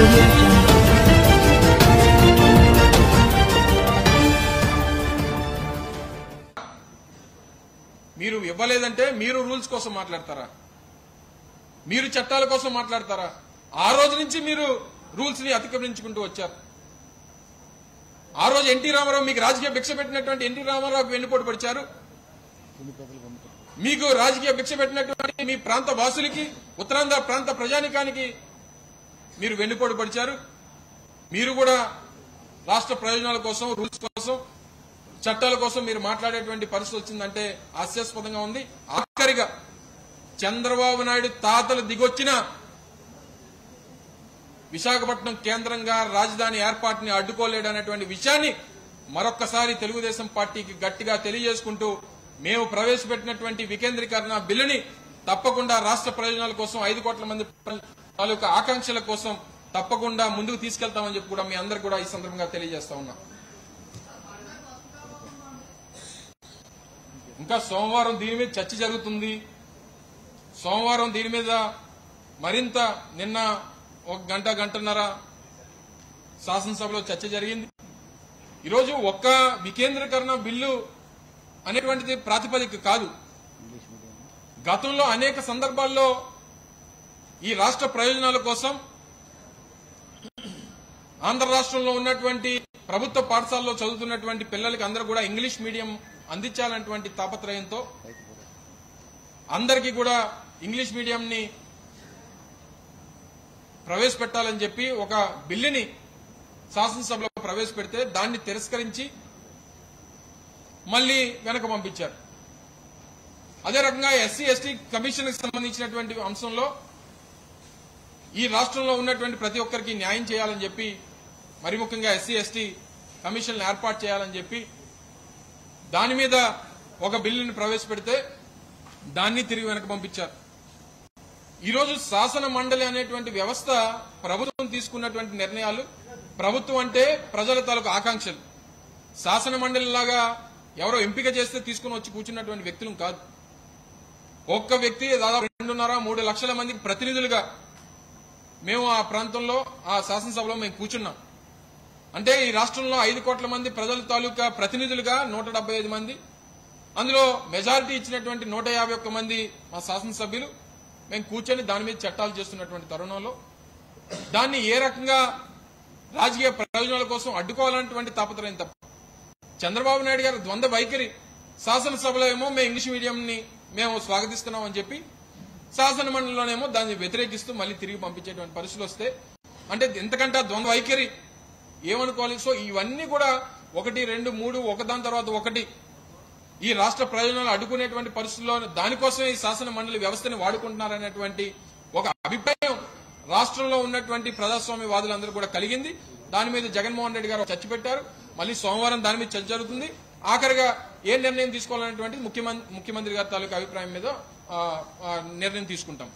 audio jungle. మీరు ఇవ్వలేదంటే మీరు rules కోసం మాట్లాడతారా? మీరు చట్టాల కోసం మాట్లాడతారా? ఆ రోజు నుంచి మీరు రూల్స్ ని అతిక్రమించుకుంటూ వచ్చారు. ఆ రోజు ఎన్టీ రామారావు మీకు రాజకీయ భిక్ష పెట్టినటువంటి ఎన్టీ రామారావుకు వెన్నుపోటు పడిచారు. మీకు రాజకీయ భిక్ష పెట్టినటువంటి మీ ప్రాంత వాసులకి, ఉత్తరాంధ్ర ప్రాంత ప్రజానికానికి మీరు వెన్నుపోటు పడిచారు. మీరు కూడా రాష్ట్ర ప్రయోజనాల కోసం, రూల్స్ కోసం, చట్టాల కోసం మీరు మాట్లాడేటువంటి పరిస్థితి వచ్చిందంటే హాస్యాస్పదంగా ఉంది. ఆఖరిగా చంద్రబాబు నాయుడు తాతలు దిగొచ్చిన విశాఖపట్నం కేంద్రంగా రాజధాని ఏర్పాటుని అడ్డుకోలేడనేటువంటి విషయాన్ని మరొక్కసారి తెలుగుదేశం పార్టీకి గట్టిగా తెలియజేసుకుంటూ మేము ప్రవేశపెట్టినటువంటి వికేంద్రీకరణ బిల్లుని తప్పకుండా రాష్ట్ర ప్రయోజనాల కోసం, 5 కోట్ల మంది తాలూకా ఆకాంక్షల కోసం తప్పకుండా ముందుకు తీసుకెళ్తామని చెప్పి కూడా మీ అందరికి కూడా ఈ సందర్భంగా తెలియజేస్తా ఉన్నాం. ఇంకా సోమవారం దీని మీద చర్చ జరుగుతుంది. సోమవారం దీని మీద మరింత నిన్న 1 గంటన్నర శాసనసభలో చర్చ జరిగింది. ఈరోజు ఒక్క వికేంద్రీకరణ బిల్లు అనేటువంటిది ప్రాతిపదిక కాదు. గతంలో అనేక సందర్భాల్లో ఈ రాష్ట్ర ప్రయోజనాల కోసం ఆంధ్ర రాష్ట్రంలో ఉన్నటువంటి ప్రభుత్వ పాఠశాలలో చదువుతున్నటువంటి పిల్లలకి అందరూ కూడా ఇంగ్లీష్ మీడియం అందించాలన్నటువంటి తాపత్రయంతో అందరికీ కూడా ఇంగ్లీష్ మీడియంని ప్రవేశపెట్టాలని చెప్పి ఒక బిల్లుని శాసనసభలో ప్రవేశపెడితే దాన్ని తిరస్కరించి మళ్లీ వెనక పంపించారు. అదే రకంగా ఎస్సీ ఎస్టీ కమిషన్ కి సంబంధించినటువంటి అంశంలో ఈ రాష్ట్రంలో ఉన్నటువంటి ప్రతి ఒక్కరికి న్యాయం చేయాలని చెప్పి, మరి ముఖ్యంగా ఎస్సీ ఎస్టీ కమిషన్ ఏర్పాటు చేయాలని చెప్పి దాని మీద ఒక బిల్లుని ప్రవేశపెడితే దాన్ని తిరిగి వెనక పంపించారు. ఈరోజు శాసన మండలి అనేటువంటి వ్యవస్థ ప్రభుత్వం తీసుకున్నటువంటి నిర్ణయాలు, ప్రభుత్వం అంటే ప్రజల తాలూకు ఆకాంక్షలు. శాసన మండలి లాగా ఎవరో ఎంపిక చేస్తే తీసుకుని వచ్చి కూర్చున్నటువంటి వ్యక్తులు కాదు. ఒక్క వ్యక్తి దాదాపు 2.5-3 లక్షల మందికి ప్రతినిధులుగా మేము ఆ ప్రాంతంలో, ఆ శాసనసభలో మేము కూర్చున్నాం. అంటే ఈ రాష్ట్రంలో 5 కోట్ల మంది ప్రజల తాలూకా ప్రతినిధులుగా 175 మంది, అందులో మెజారిటీ ఇచ్చినటువంటి 151 మంది మా శాసనసభ్యులు మేము కూర్చొని దాని మీద చట్టాలు చేస్తున్నటువంటి తరుణంలో దాన్ని ఏ రకంగా రాజకీయ ప్రయోజనాల కోసం అడ్డుకోవాలన్నటువంటి తాపత్రయం తప్ప చంద్రబాబు నాయుడు గారి ద్వంద్వ వైఖరి, శాసనసభలో ఏమో మేము ఇంగ్లీష్ మీడియంని మేము స్వాగతిస్తున్నాం అని చెప్పి, శాసన మండలిలోనేమో దాన్ని వ్యతిరేకిస్తూ మళ్లీ తిరిగి పంపించేటువంటి పరిస్థితులు వస్తే అంటే ఎంతకంటే ద్వంద్వ వైఖరి ఏమనుకోవాలి. సో ఇవన్నీ కూడా 1, 2, 3 ఒకదాని తర్వాత ఒకటి ఈ రాష్ట్ర ప్రయోజనాలు అడ్డుకునేటువంటి పరిస్థితుల్లో దానికోసమే ఈ శాసన మండలి వ్యవస్థని వాడుకుంటున్నారనేటువంటి ఒక అభిప్రాయం రాష్ట్రంలో ఉన్నటువంటి ప్రజాస్వామ్యవాదులందరూ కూడా కలిగింది. దాని మీద జగన్మోహన్ రెడ్డి గారు చర్చ పెట్టారు. మళ్లీ సోమవారం దాని మీద చర్చ జరుగుతుంది. ఆఖరిగా ఏ నిర్ణయం తీసుకోవాలనేటువంటి ముఖ్యమంత్రి గారి తాలూకా అభిప్రాయం మీద నిర్ణయం తీసుకుంటాం.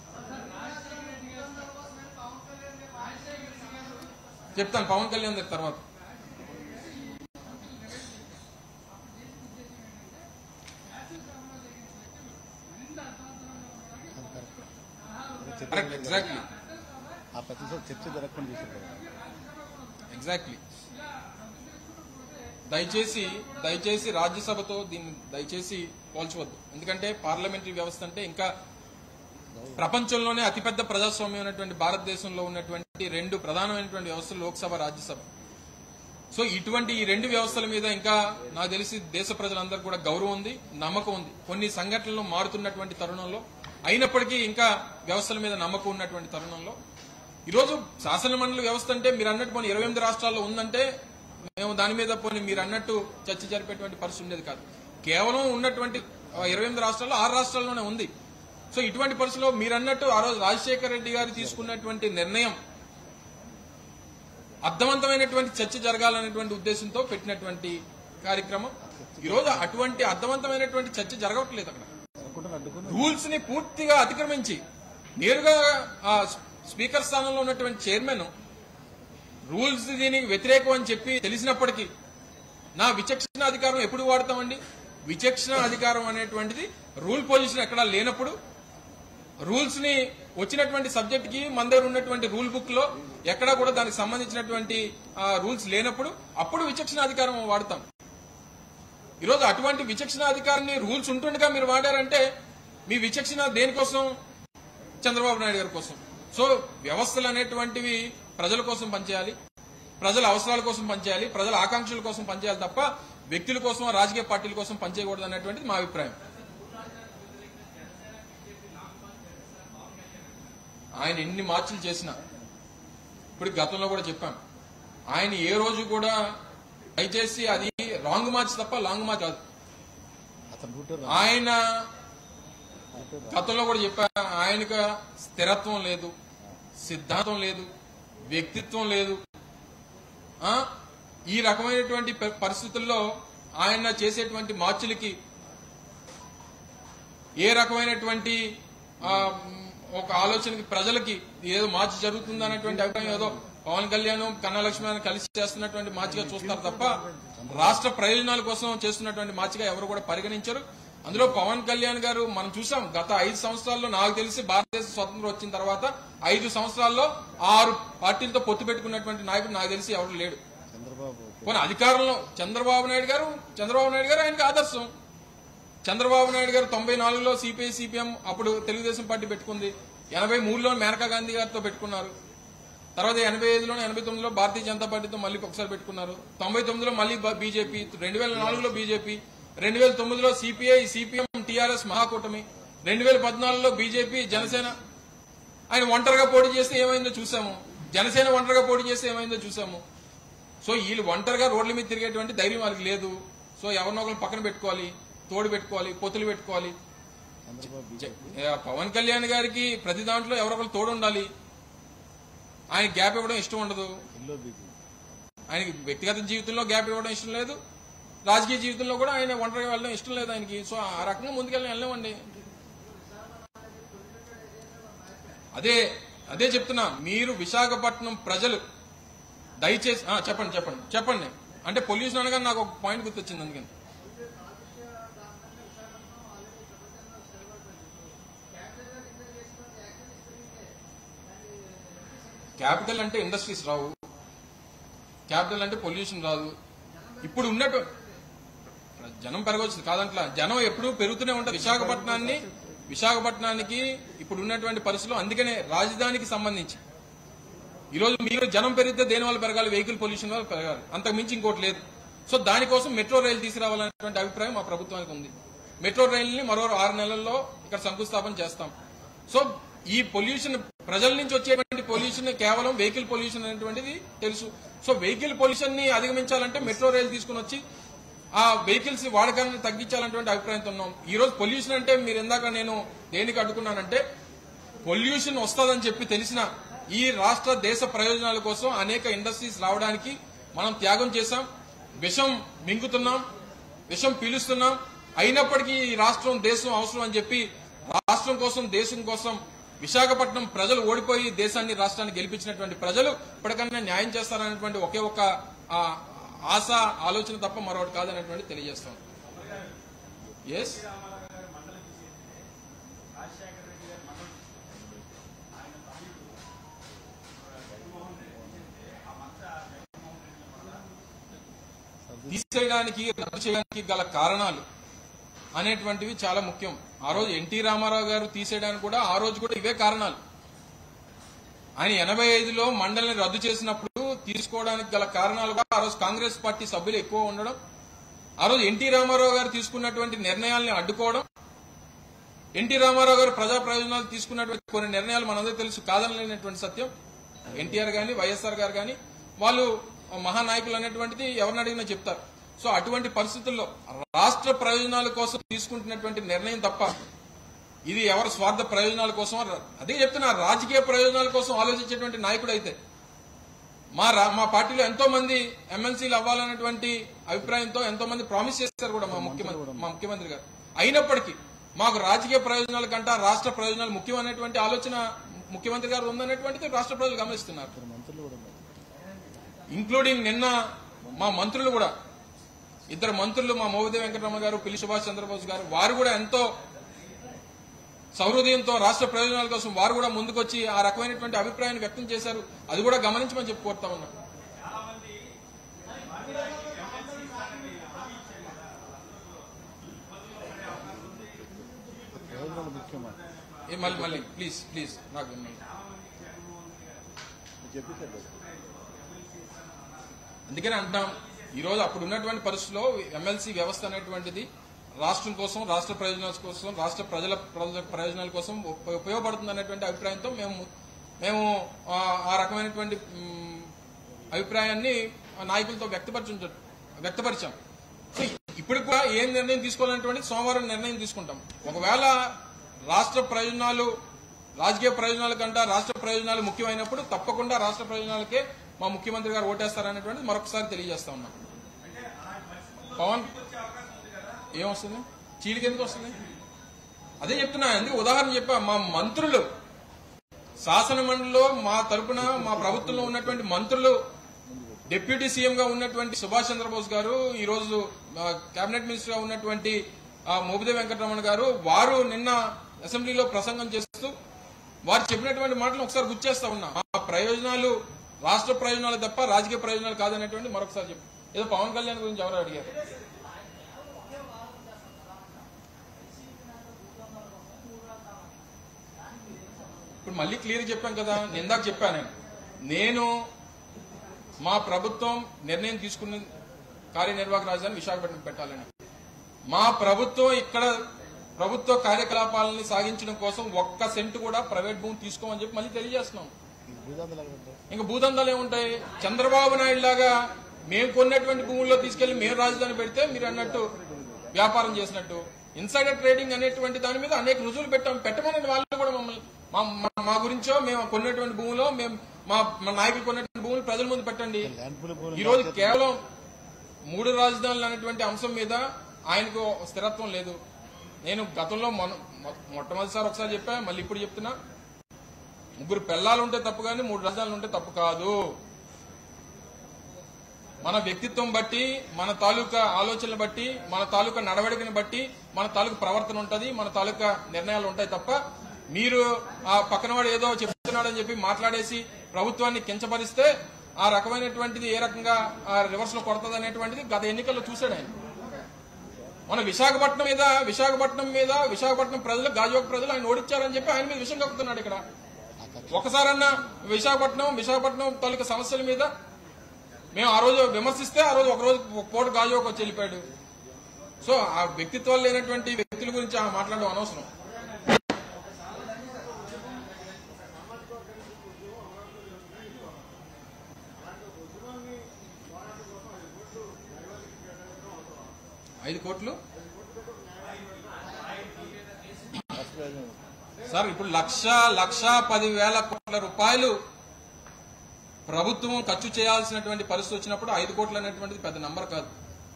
చెప్తాను పవన్ కళ్యాణ్ గారి తర్వాత. ఎగ్జాక్ట్లీ. దయచేసి రాజ్యసభతో దీన్ని దయచేసి పోల్చవద్దు. ఎందుకంటే పార్లమెంటరీ వ్యవస్థ అంటే ఇంకా ప్రపంచంలోనే అతిపెద్ద ప్రజాస్వామ్యం ఉన్నటువంటి భారతదేశంలో ఉన్నటువంటి 2 ప్రధానమైనటువంటి వ్యవస్థలు లోక్సభ, రాజ్యసభ. సో ఇటువంటి ఈ 2 వ్యవస్థల మీద ఇంకా నాకు తెలిసి దేశ ప్రజలందరూ కూడా గౌరవం ఉంది, నమ్మకం ఉంది. కొన్ని సంఘటనలు మారుతున్నటువంటి తరుణంలో అయినప్పటికీ ఇంకా వ్యవస్థల మీద నమ్మకం ఉన్నటువంటి తరుణంలో ఈరోజు శాసన మండలి వ్యవస్థ అంటే మీరు అన్నట్టు పోనీ 28 రాష్ట్రాల్లో ఉందంటే మేము దాని మీద పోనీ మీరు అన్నట్టు చర్చ జరిపేటువంటి పరిస్థితి ఉండేది కాదు. కేవలం ఉన్నటువంటి 28 రాష్ట్రాల్లో 6 రాష్ట్రాల్లోనే ఉంది. సో ఇటువంటి పరిస్థితుల్లో మీరు అన్నట్టు ఆ రోజు రాజశేఖర రెడ్డి గారు తీసుకున్నటువంటి నిర్ణయం అర్థవంతమైనటువంటి చర్చ జరగాలనేటువంటి ఉద్దేశంతో పెట్టినటువంటి కార్యక్రమం. ఈరోజు అటువంటి అర్థవంతమైనటువంటి చర్చ జరగట్లేదు. అక్కడ రూల్స్ ని పూర్తిగా అతిక్రమించి నేరుగా స్పీకర్ స్థానంలో ఉన్నటువంటి చైర్మన్ రూల్స్ దీనికి వ్యతిరేకం అని చెప్పి తెలిసినప్పటికీ నా విచక్షణ అధికారం ఎప్పుడు వాడతామండి? విచక్షణ అధికారం అనేటువంటిది రూల్ పొజిషన్ ఎక్కడా లేనప్పుడు రూల్స్ ని వచ్చినటువంటి సబ్జెక్ట్ కి మన దగ్గర ఉన్నటువంటి రూల్ బుక్ లో ఎక్కడా కూడా దానికి సంబంధించినటువంటి రూల్స్ లేనప్పుడు అప్పుడు విచక్షణాధికారం వాడతాం. ఈరోజు అటువంటి విచక్షణాధికారాన్ని రూల్స్ ఉంటుండగా మీరు వాడారంటే మీ విచక్షణ దేనికోసం? చంద్రబాబు నాయుడు గారి కోసం. సో వ్యవస్థలు అనేటువంటివి ప్రజల కోసం పనిచేయాలి, ప్రజల అవసరాల కోసం పనిచేయాలి, ప్రజల ఆకాంక్షల కోసం పనిచేయాలి తప్ప వ్యక్తుల కోసం రాజకీయ పార్టీల కోసం పనిచేయకూడదు అనేటువంటిది మా అభిప్రాయం. ఆయన ఎన్ని మార్పులు చేసినా ఇప్పుడు గతంలో కూడా చెప్పాం, ఆయన ఏ రోజు కూడా దయచేసి అది రాంగ్ మార్చ్ తప్ప లాంగ్ మార్చ్ కాదు. ఆయన గతంలో కూడా చెప్పా, ఆయనకు స్థిరత్వం లేదు, సిద్ధాంతం లేదు, వ్యక్తిత్వం లేదు. ఈ రకమైనటువంటి పరిస్థితుల్లో ఆయన చేసేటువంటి మార్చులకి ఏ రకమైనటువంటి ఒక ఆలోచనకి ప్రజలకి ఏదో మార్చి జరుగుతుంది అనేటువంటి అభిప్రాయం ఏదో పవన్ కళ్యాణ్ కన్నా లక్ష్మణ్ కలిసి చేస్తున్నటువంటి మార్చిగా చూస్తారు తప్ప రాష్ట్ర ప్రయోజనాల కోసం చేస్తున్నటువంటి మార్చిగా ఎవరు కూడా పరిగణించరు. అందులో పవన్ కళ్యాణ్ గారు మనం చూసాం, గత 5 సంవత్సరాల్లో నాకు తెలిసి భారతదేశ స్వతంత్రం వచ్చిన తర్వాత 5 సంవత్సరాల్లో 6 పార్టీలతో పొత్తు పెట్టుకున్నటువంటి నాయకుడు నాకు తెలిసి ఎవరు లేడు. పోనీ అధికారంలో చంద్రబాబు నాయుడు గారు ఆయనకు ఆదర్శం. చంద్రబాబు నాయుడు గారు 94లో సిపిఐ సిపిఎం అప్పుడు తెలుగుదేశం పార్టీ పెట్టుకుంది, 83లో మేనకా గాంధీ గారితో పెట్టుకున్నారు, తర్వాత 85లోనే 89లో భారతీయ జనతా పార్టీతో మళ్ళీ ఒకసారి పెట్టుకున్నారు, 99లో మళ్ళీ బీజేపీ, 2004లో బీజేపీ, 2009లో సిపిఐ సిపిఎం టీఆర్ఎస్ మహాకూటమి, 2014లో బీజేపీ జనసేన. ఆయన ఒంటరిగా పోటీ చేస్తే ఏమైందో చూసాము, జనసేన ఒంటరిగా పోటీ చేస్తే ఏమైందో చూసాము. సో వీళ్ళు ఒంటరిగా రోడ్ల మీద తిరిగేటువంటి ధైర్యం వాళ్ళకి లేదు. సో ఎవరినో ఒకరు పక్కన పెట్టుకోవాలి, తోడు పెట్టుకోవాలి, పొత్తులు పెట్టుకోవాలి. పవన్ కళ్యాణ్ గారికి ప్రతి దాంట్లో ఎవరొకరు తోడు ఉండాలి. ఆయన గ్యాప్ ఇవ్వడం ఇష్టం ఉండదు, ఆయనకి వ్యక్తిగత జీవితంలో గ్యాప్ ఇవ్వడం ఇష్టం లేదు, రాజకీయ జీవితంలో కూడా ఆయన ఒంటరిగా వెళ్ళడం ఇష్టం లేదు ఆయనకి. సో ఆ రకంగా వెళ్ళలేమండి. అదే చెప్తున్నా, మీరు విశాఖపట్నం ప్రజలు దయచేసి చెప్పండి. అంటే పొల్యూషన్ అనగా నాకు ఒక పాయింట్ గుర్తొచ్చింది, అందుకని క్యాపిటల్ అంటే ఇండస్ట్రీస్ రావు, క్యాపిటల్ అంటే పొల్యూషన్ రాదు. ఇప్పుడు ఉన్నట్టు జనం పెరగవచ్చు కాదంట్లా, జనం ఎప్పుడూ పెరుగుతూనే ఉంటారు. విశాఖపట్నానికి ఇప్పుడు ఉన్నటువంటి పరిస్థితులు, అందుకనే రాజధానికి సంబంధించి ఈరోజు మీరు జనం పెరిగితే దేని వల్ల పెరగాలి? వెహికల్ పొల్యూషన్ వల్ల పెరగాలి, అంతకు మించి ఇంకోటి లేదు. సో దానికోసం మెట్రో రైలు తీసుకురావాలనేటువంటి అభిప్రాయం మా ప్రభుత్వానికి ఉంది. మెట్రో రైలుని మరో 6 నెలల్లో ఇక్కడ శంకుస్థాపన చేస్తాం. సో ఈ పొల్యూషన్, ప్రజల నుంచి వచ్చేటువంటి పొల్యూషన్ కేవలం వెహికల్ పొల్యూషన్ అనేటువంటిది తెలుసు. సో వెహికల్ పొల్యూషన్ ని అధిగమించాలంటే మెట్రో రైలు తీసుకుని వచ్చి ఆ వెహికల్స్ వాడకాన్ని తగ్గించాలనేటువంటి అభిప్రాయంతో ఉన్నాం. ఈ రోజు పొల్యూషన్ అంటే మీరు ఇందాక నేను దేనికి అడ్డుకున్నానంటే, పొల్యూషన్ వస్తుందని చెప్పి తెలిసిన ఈ రాష్ట్ర దేశ ప్రయోజనాల కోసం అనేక ఇండస్ట్రీస్ రావడానికి మనం త్యాగం చేశాం, విషం మింగుతున్నాం, విషం పీలుస్తున్నాం. అయినప్పటికీ ఈ రాష్ట్రం దేశం అవసరం అని చెప్పి రాష్ట్రం కోసం దేశం కోసం విశాఖపట్నం ప్రజలు ఓడిపోయి దేశాన్ని రాష్ట్రాన్ని గెలిపించినటువంటి ప్రజలు ఇప్పటికన్నా న్యాయం చేస్తారనేటువంటి ఒకే ఒక ఆశ ఆలోచన తప్ప మరొకటి కాదనేటువంటి తెలియజేస్తాం. ఎస్ తీసేయడానికి రద్దు చేయడానికి గల కారణాలు అనేటువంటివి చాలా ముఖ్యం. ఆ రోజు ఎన్టీ రామారావు గారు తీసేయడానికి కూడా ఆ రోజు కూడా ఇవే కారణాలు. ఆయన 85లో మండలిని రద్దు చేసినప్పుడు తీసుకోవడానికి గల కారణాలు కూడా ఆ రోజు కాంగ్రెస్ పార్టీ సభ్యులు ఎక్కువ ఉండడం, ఆ రోజు ఎన్టీ రామారావు గారు తీసుకున్నటువంటి నిర్ణయాల్ని అడ్డుకోవడం, ఎన్టీ రామారావు గారు ప్రజా ప్రయోజనాలు తీసుకున్నటువంటి కొన్ని నిర్ణయాలు మనందరికీ తెలుసు, కాదనలేనటువంటి సత్యం. ఎన్టీఆర్ గాని వైఎస్ఆర్ గారు గాని వాళ్ళు మహానాయకులు అనేటువంటిది ఎవరిని అడిగినా చెప్తారు. సో అటువంటి పరిస్థితుల్లో రాష్ట్ర ప్రయోజనాల కోసం తీసుకుంటున్నటువంటి నిర్ణయం తప్ప ఇది ఎవరి స్వార్థ ప్రయోజనాల కోసం, అదే చెప్తున్నా, రాజకీయ ప్రయోజనాల కోసం ఆలోచించేటువంటి నాయకుడు అయితే మా పార్టీలో ఎంతో మంది ఎమ్మెల్సీలు అవ్వాలనేటువంటి అభిప్రాయంతో ఎంతో మంది ప్రామిస్ చేశారు కూడా మా ముఖ్యమంత్రి గారు. అయినప్పటికీ మాకు రాజకీయ ప్రయోజనాల కంటే రాష్ట్ర ప్రయోజనాలు ముఖ్యమైనటువంటి ఆలోచన ముఖ్యమంత్రి గారు ఉందనేటువంటిది రాష్ట్ర ప్రజలు గమనిస్తున్నారు. ఇంక్లూడింగ్ నిన్న మా మంత్రులు కూడా, 2 మంత్రులు, మా మోవిదేవి వెంకటరమణ గారు, పిల్లి సుభాష్ చంద్రబోస్ గారు, వారు కూడా ఎంతో సౌహృదయంతో రాష్ట్ర ప్రయోజనాల కోసం వారు కూడా ముందుకొచ్చి ఆ రకమైనటువంటి అభిప్రాయాన్ని వ్యక్తం చేశారు. అది కూడా గమనించమని చెప్పి కోరుతా ఉన్నా. మళ్ళీ ప్లీజ్ నాకు అందుకని అంటున్నాం, ఈరోజు అప్పుడు ఉన్నటువంటి పరిస్థితుల్లో ఎమ్మెల్సీ వ్యవస్థ అనేటువంటిది రాష్ట్రం కోసం, రాష్ట్ర ప్రయోజనాల కోసం, రాష్ట్ర ప్రజల ప్రయోజనాల కోసం ఉపయోగపడుతుంది అనేటువంటి అభిప్రాయంతో మేము ఆ రకమైనటువంటి అభిప్రాయాన్ని నాయకులతో వ్యక్తపరిచాం. సో ఇప్పుడు కూడా ఏం నిర్ణయం తీసుకోవాలనేటువంటి సోమవారం నిర్ణయం తీసుకుంటాం. ఒకవేళ రాష్ట్ర ప్రయోజనాలు రాజకీయ ప్రయోజనాల కంటే రాష్ట్ర ప్రయోజనాలు ముఖ్యమైనప్పుడు తప్పకుండా రాష్ట్ర ప్రయోజనాలకే మా ముఖ్యమంత్రి గారు ఓటేస్తారనేటువంటిది మరొకసారి తెలియజేస్తా ఉన్నాం. పవన్ ఏమొస్తుంది? చీలికి ఎందుకు వస్తుంది? అదే చెప్తున్నా. అందుకే ఉదాహరణ చెప్పా. మా మంత్రులు శాసన మండలిలో మా తరపున మా ప్రభుత్వంలో ఉన్నటువంటి మంత్రులు, డిప్యూటీ సీఎం గా ఉన్నటువంటి సుభాష్ చంద్రబోస్ గారు, ఈ రోజు కేబినెట్ మినిస్టర్ గా ఉన్నటువంటి మోపిదేవి వెంకటరమణ గారు, వారు నిన్న అసెంబ్లీలో ప్రసంగం చేస్తూ వారు చెప్పినటువంటి మాటలు ఒకసారి గుర్తు చేస్తా ఉన్నా. మా ప్రయోజనాలు రాష్ట్ర ప్రయోజనాలు తప్ప రాజకీయ ప్రయోజనాలు కాదనేటువంటి మరొకసారి చెప్పి, ఏదో పవన్ కళ్యాణ్ గురించి ఎవరు అడిగారు. ఇప్పుడు మళ్ళీ క్లియర్ చెప్పాం కదా. ఇందాక చెప్పాను నేను మా ప్రభుత్వం నిర్ణయం తీసుకున్న కార్యనిర్వాహక రాజధాని విశాఖపట్నం పెట్టాలని. మా ప్రభుత్వం ఇక్కడ ప్రభుత్వ కార్యకలాపాలని సాగించడం కోసం ఒక్క సెంటు కూడా ప్రైవేట్ భూమి తీసుకోమని చెప్పి మళ్ళీ తెలియజేస్తున్నాం. ఇంకా భూదందాలు ఏముంటాయి? చంద్రబాబు నాయుడు లాగా మేము కొన్నటువంటి భూముల్లో తీసుకెళ్లి మేము రాజధాని పెడితే మీరు అన్నట్టు వ్యాపారం చేసినట్టు ఇన్సైడర్ ట్రేడింగ్ అనేటువంటి దాని మీద అనేక రుజువులు పెట్టమని వాళ్ళు కూడా మమ్మల్ని మా గురించో మేము కొన్నటువంటి భూములో మేము మా నాయకులు కొన్నటువంటి భూములు ప్రజల ముందు పెట్టండి. ఈ రోజు కేవలం 3 రాజధానులు అనేటువంటి అంశం మీద ఆయనకు స్థిరత్వం లేదు. నేను గతంలో మొట్టమొదటిసారి ఒకసారి చెప్పా, మళ్ళీ ఇప్పుడు చెప్తున్నా. 3 పెళ్లాలు ఉంటే తప్పు కానీ 3 రాజధానులు ఉంటే తప్పు కాదు. మన వ్యక్తిత్వం బట్టి, మన తాలూకా ఆలోచనలు బట్టి, మన తాలూకా నడవడికను బట్టి మన తాలూకా ప్రవర్తన ఉంటది, మన తాలూకా నిర్ణయాలు ఉంటాయి తప్ప మీరు ఆ పక్కన వాడు ఏదో చెప్తున్నాడని చెప్పి మాట్లాడేసి ప్రభుత్వాన్ని కించపరిస్తే ఆ రకమైనటువంటిది ఏ రకంగా రివర్స్ లో కొడుతుంది అనేటువంటిది గత ఎన్నికల్లో చూశాడు ఆయన. మన విశాఖపట్నం ప్రజలు, గాజువాక ప్రజలు ఆయన ఓడించారని చెప్పి ఆయన మీద విషయం కక్కుతున్నాడు. ఇక్కడ ఒకసారన్నా విశాఖపట్నం తాలూకా సమస్యల మీద మేము ఆ రోజు విమర్శిస్తే ఆ రోజు ఒక పూట గాజువాక వచ్చి వెళ్ళిపోయాడు. సో ఆ వ్యక్తిత్వాలు లేనటువంటి వ్యక్తుల గురించి మాట్లాడడం అనవసరం. $5 కోట్లు సార్, ఇప్పుడు 1,10,000 కోట్ల రూపాయలు ప్రభుత్వం ఖర్చు చేయాల్సినటువంటి పరిస్థితి వచ్చినప్పుడు 5 కోట్లు అనేటువంటిది పెద్ద నంబర్ కాదు.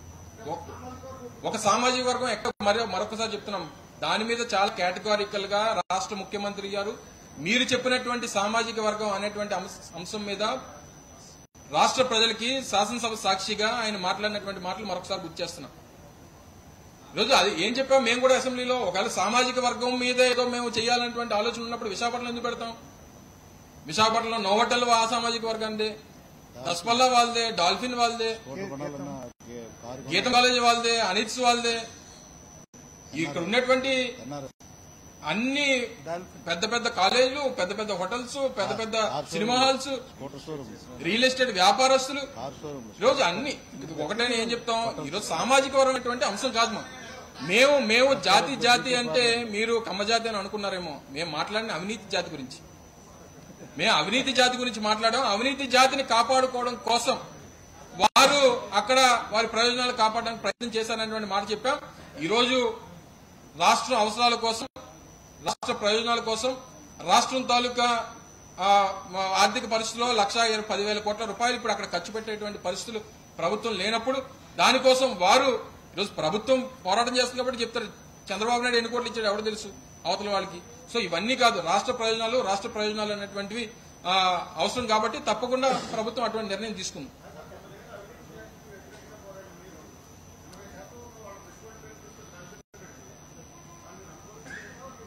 ఒక సామాజిక వర్గం మరొకసారి చెప్తున్నాం, దాని మీద చాలా కేటగారికల్ గా రాష్ట్ర ముఖ్యమంత్రి గారు మీరు చెప్పినటువంటి సామాజిక వర్గం అనేటువంటి అంశం మీద రాష్ట్ర ప్రజలకి శాసనసభ సాక్షిగా ఆయన మాట్లాడినటువంటి మాటలు మరొకసారి గుర్తు చేస్తున్నాం. ఈరోజు అది ఏం చెప్పాం మేము కూడా అసెంబ్లీలో, ఒకవేళ సామాజిక వర్గం మీద ఏదో మేము చేయాలనేటువంటి ఆలోచన ఉన్నప్పుడు విశాఖపట్నం ఎందుకు పెడతాం? విశాఖపట్నంలో నోవటల్ ఆ సామాజిక వర్గాన్ని, దస్పల్లా వాళ్ళదే, డాల్ఫిన్ వాళ్ళదే, గీతం కాలేజీ వాళ్ళదే, అనిట్స్ వాళ్ళదే. ఇక్కడ ఉన్నటువంటి అన్ని పెద్ద పెద్ద కాలేజీలు, పెద్ద పెద్ద హోటల్స్, పెద్ద పెద్ద సినిమా హాల్స్, రియల్ ఎస్టేట్ వ్యాపారస్తులు, ఈరోజు అన్ని ఒకటైనా ఏం చెప్తాం? ఈరోజు సామాజిక వర్గమైనటువంటి అంశం కాదు. మేము జాతి అంటే మీరు కమ్మజాతి అని అనుకున్నారేమో. మేము మాట్లాడిన అవినీతి జాతి గురించి, మేము అవినీతి జాతి గురించి మాట్లాడాం. అవినీతి జాతిని కాపాడుకోవడం కోసం వారు అక్కడ వారి ప్రయోజనాలు కాపాడడానికి ప్రయత్నం చేశారనేటువంటి మాట చెప్పాం. ఈరోజు రాష్ట్ర అవసరాల కోసం, రాష్ట్ర ప్రయోజనాల కోసం, రాష్ట్రం తాలూకా ఆర్థిక పరిస్థితుల్లో 1,10,000 కోట్ల రూపాయలు ఇప్పుడు అక్కడ ఖర్చు పెట్టేటువంటి పరిస్థితులు ప్రభుత్వం లేనప్పుడు దానికోసం వారు ఈరోజు ప్రభుత్వం పోరాటం చేస్తుంది కాబట్టి చెప్తారు చంద్రబాబు నాయుడు ఎన్ని కోట్లు ఇచ్చాడు ఎవరు తెలుసు అవతల వాళ్ళకి. సో ఇవన్నీ కాదు, రాష్ట్ర ప్రయోజనాలు అనేటువంటివి అవసరం కాబట్టి తప్పకుండా ప్రభుత్వం అటువంటి నిర్ణయం తీసుకుంది.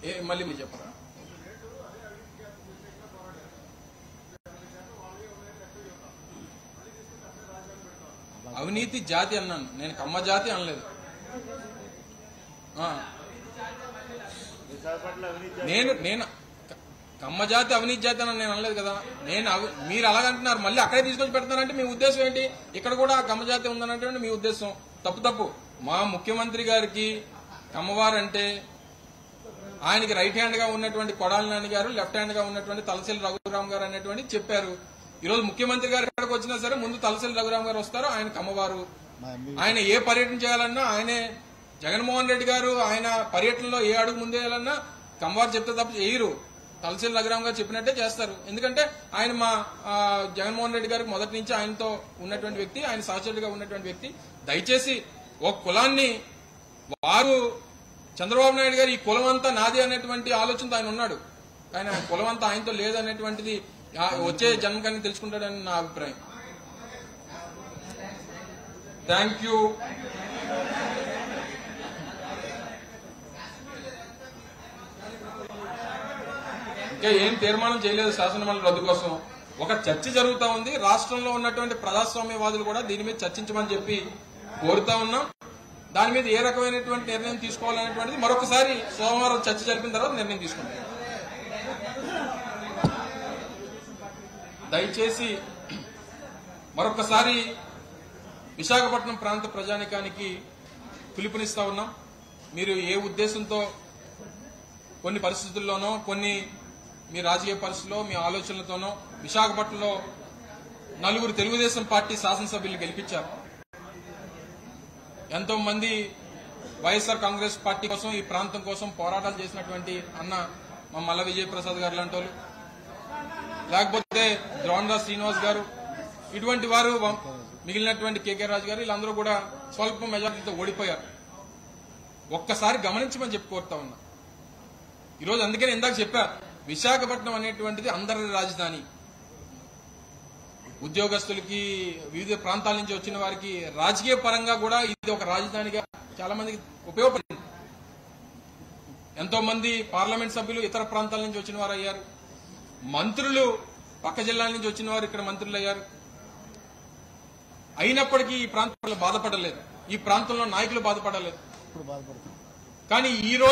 మళ్ళీ మీరు చెప్పరా? అవినీతి జాతి అన్నాను నేను, కమ్మ జాతి అనలేదు. నేను కమ్మ జాతి అవినీతి జాతి అని నేను అనలేదు కదా. మీరు అలాగంటున్నారు, మళ్ళీ అక్కడే తీసుకొచ్చి పెడతానంటే మీ ఉద్దేశం ఏంటి? ఇక్కడ కూడా కమ్మ జాతి ఉందన్నటువంటి మీ ఉద్దేశం తప్పు. మా ముఖ్యమంత్రి గారికి కమ్మవారంటే ఆయనకి రైట్ హ్యాండ్ గా ఉన్నటువంటి కొడాలి నాని గారు, లెఫ్ట్ హ్యాండ్ గా ఉన్నటువంటి తలసిల్లి రఘురామ్ గారు అనేటువంటి చెప్పారు. ఈ రోజు ముఖ్యమంత్రి గారు ఎక్కడికి వచ్చినా సరే ముందు తలసిల్లి రఘురామ్ గారు వస్తారు. ఆయన కమ్మవారు. ఆయన ఏ పర్యటన చేయాలన్నా ఆయనే. జగన్మోహన్ రెడ్డి గారు ఆయన పర్యటనలో ఏ అడుగు ముందేయాలన్నా కమ్మవారు చెప్తే తప్ప చేయరు. తలసిల్లి రఘురామ్ గారు చెప్పినట్టే చేస్తారు. ఎందుకంటే ఆయన మా జగన్మోహన్ రెడ్డి గారికి మొదటి నుంచి ఆయనతో ఉన్నటువంటి వ్యక్తి, ఆయన సహచరుడిగా ఉన్నటువంటి వ్యక్తి. దయచేసి ఒక కులాన్ని వారు చంద్రబాబు నాయుడు గారు ఈ కులం అంతా నాది అనేటువంటి ఆలోచనతో ఆయన ఉన్నాడు. కానీ ఆ కులం అంతా ఆయనతో లేదనేటువంటిది వచ్చే జన్మకాన్ని తెలుసుకుంటాడని నా అభిప్రాయం. Thank you. ఇంకా ఏం తీర్మానం చేయలేదు శాసనమండలి రద్దు కోసం. ఒక చర్చ జరుగుతా ఉంది. రాష్ట్రంలో ఉన్నటువంటి ప్రజాస్వామ్యవాదులు కూడా దీని మీద చర్చించమని చెప్పి కోరుతా ఉన్నాం. దాని మీద ఏ రకమైనటువంటి నిర్ణయం తీసుకోవాలనేటువంటిది మరొకసారి సోమవారం చర్చ జరిపిన తర్వాత నిర్ణయం తీసుకుంటాం. దయచేసి మరొకసారి విశాఖపట్నం ప్రాంత ప్రజానికానికి పిలుపునిస్తా ఉన్నాం. మీరు ఏ ఉద్దేశంతో కొన్ని పరిస్థితుల్లోనో, కొన్ని మీ రాజకీయ పరిస్థితుల్లో, మీ ఆలోచనలతోనో విశాఖపట్నంలో 4 తెలుగుదేశం పార్టీ శాసనసభ్యులు గెలిపించారు. ఎంతో మంది వైఎస్ఆర్ కాంగ్రెస్ పార్టీ కోసం, ఈ ప్రాంతం కోసం పోరాటాలు చేసినటువంటి అన్న మా మల్ల విజయప్రసాద్ గారు లాంటి వాళ్ళు, లేకపోతే ద్రోణరాజ్ శ్రీనివాస్ గారు, ఇటువంటి వారు, మిగిలినటువంటి కేకే రాజు గారు, వీళ్ళందరూ కూడా స్వల్ప మెజారిటీతో ఓడిపోయారు. ఒక్కసారి గమనించమని చెప్పి కోరుతా ఉన్నా. ఈరోజు అందుకని ఇందాక చెప్పా, విశాఖపట్నం అనేటువంటిది అందరి రాజధాని. ఉద్యోగస్తులకి, వివిధ ప్రాంతాల నుంచి వచ్చిన వారికి రాజకీయ పరంగా కూడా ఇది ఒక రాజధానిగా చాలా మందికి ఉపయోగపడింది. ఎంతో మంది పార్లమెంట్ సభ్యులు ఇతర ప్రాంతాల నుంచి వచ్చిన వారు అయ్యారు. మంత్రులు పక్క జిల్లాల నుంచి వచ్చిన వారు ఇక్కడ మంత్రులు అయ్యారు. అయినప్పటికీ ఈ ప్రాంతంలో బాధపడలేదు, ఈ ప్రాంతంలో నాయకులు బాధపడలేదు. కానీ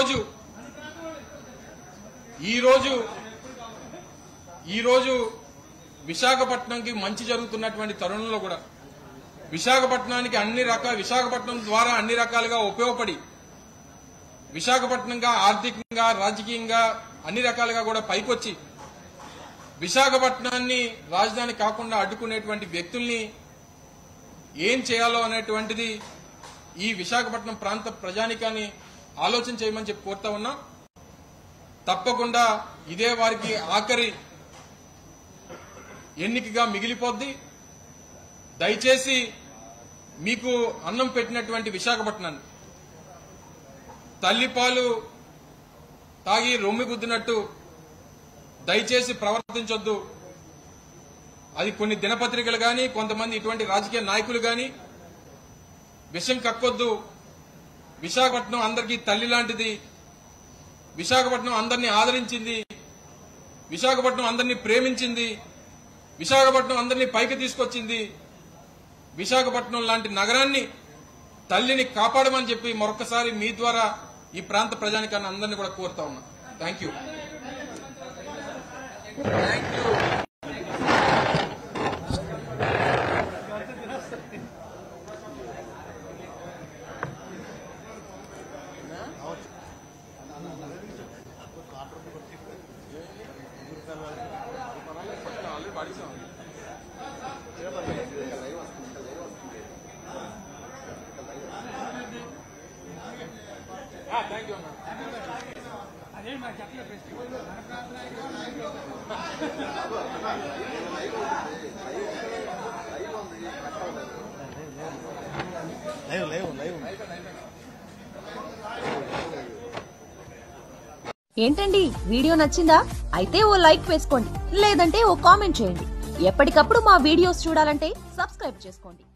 ఈ రోజు విశాఖపట్నంకి మంచి జరుగుతున్నటువంటి తరుణంలో కూడా విశాఖపట్నానికి విశాఖపట్నం ద్వారా అన్ని రకాలుగా ఉపయోగపడి విశాఖపట్నంగా ఆర్థికంగా, రాజకీయంగా అన్ని రకాలుగా కూడా పైకొచ్చి విశాఖపట్నాన్ని రాజధాని కాకుండా అడ్డుకునేటువంటి వ్యక్తుల్ని ఏం చేయాలో అనేటువంటిది ఈ విశాఖపట్నం ప్రాంత ప్రజానికాన్ని ఆలోచన చేయమని చెప్పి కోరుతా ఉన్నాం. తప్పకుండా ఇదే వారికి ఆఖరి ఎన్నికగా మిగిలిపోద్ది. దయచేసి మీకు అన్నం పెట్టినటువంటి విశాఖపట్నాన్ని తల్లిపాలు తాగి రొమ్మి గుద్దినట్టు దయచేసి ప్రవర్తించొద్దు. అది కొన్ని దినపత్రికలు గాని, కొంతమంది ఇటువంటి రాజకీయ నాయకులు గాని విషం కక్కొద్దు. విశాఖపట్నం అందరికీ తల్లి లాంటిది. విశాఖపట్నం అందరినీ ఆదరించింది. విశాఖపట్నం అందరినీ ప్రేమించింది. విశాఖపట్నం అందరినీ పైకి తీసుకొచ్చింది. విశాఖపట్నం లాంటి నగరాన్ని, తల్లిని కాపాడమని చెప్పి మరొకసారి మీ ద్వారా ఈ ప్రాంత ప్రజానికాన్ని అందరినీ కూడా కోరుతా ఉన్నా. Thank you. థ్యాంక్ యూ అన్న. అదే మాకు చెప్పలేదు. ఏంటండి, వీడియో నచ్చిందా? అయితే ఓ లైక్ వేసుకోండి, లేదంటే ఓ కామెంట్ చేయండి. ఎప్పటికప్పుడు మా వీడియోస్ చూడాలంటే సబ్స్క్రైబ్ చేసుకోండి.